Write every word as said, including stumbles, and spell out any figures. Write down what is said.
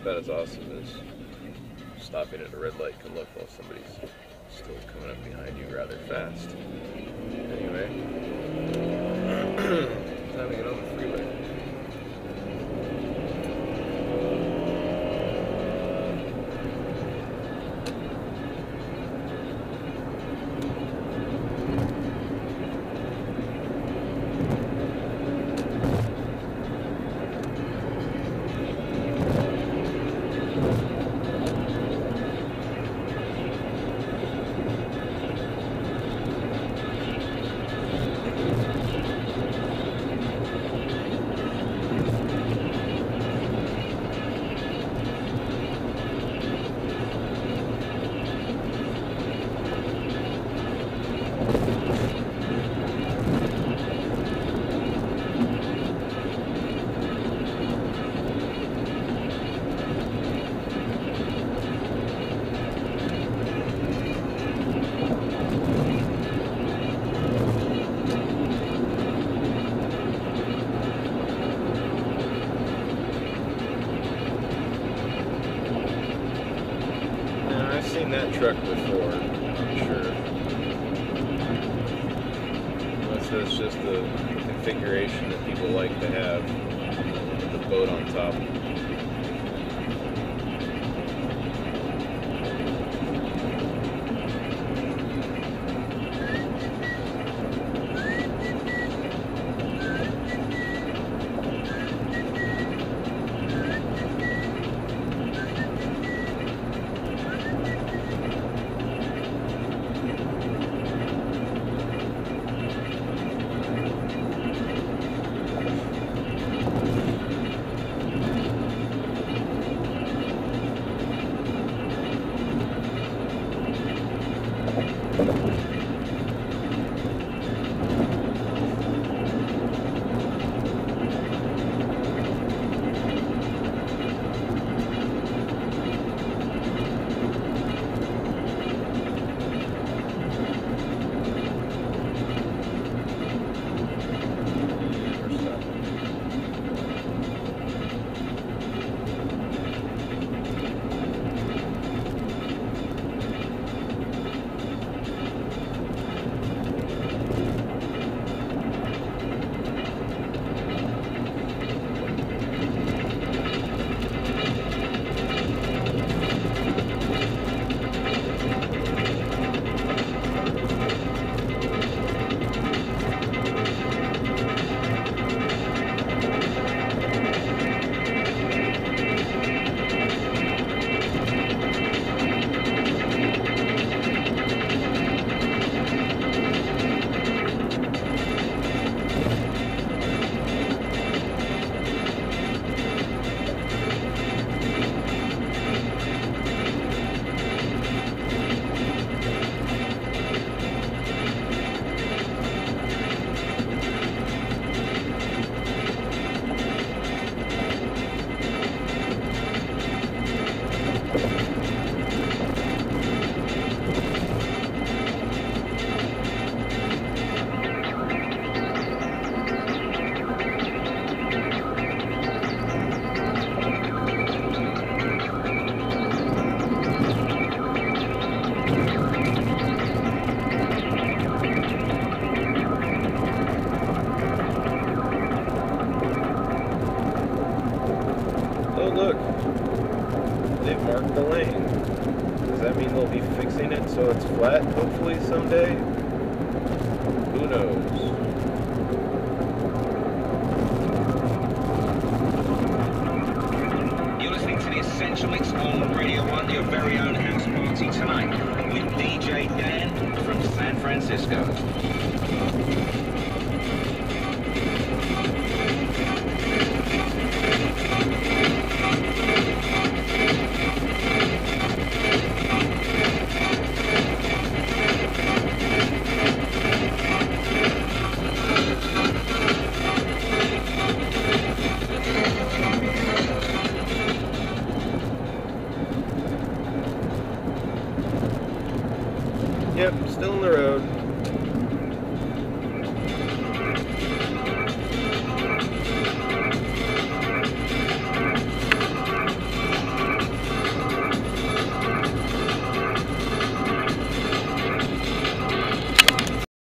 about as awesome as stopping at a red light to look while somebody's still coming up behind you rather fast. Anyway, time to get on the freeway. That truck before, I'm sure. Unless that's just the configuration that people like to have with the boat on top. the lane. Does that mean they'll be fixing it so it's flat, hopefully someday? Who knows? You're listening to the Essential Mix on Radio one, your very own house party tonight, with D J Dan from San Francisco. Yep, still on the road.